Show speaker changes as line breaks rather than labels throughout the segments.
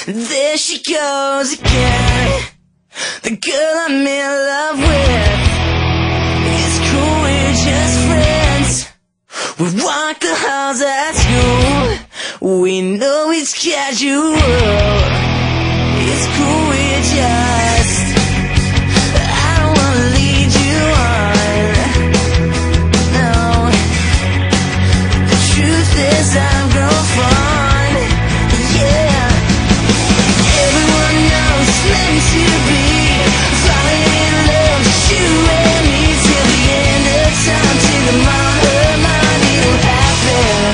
There she goes again, the girl I'm in love with. It's cool, we're just friends. We walk the halls at school. We know it's casual. It's cool, we're just, I don't wanna lead you on. No, the truth is I've grown fond. Yeah, everyone knows it's meant to be. Falling in love, just you and me till the end of time. Till the mind, it'll happen.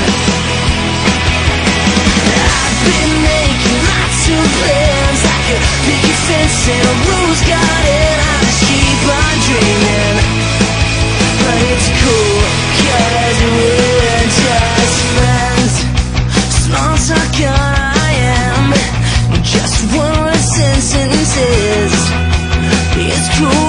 I've been making lots of plans, like a picket fence and a rose garden. I just keep on dreaming, but it's cool, 'cause we're just friends. Small talk I am, just one word sentences. It's cool.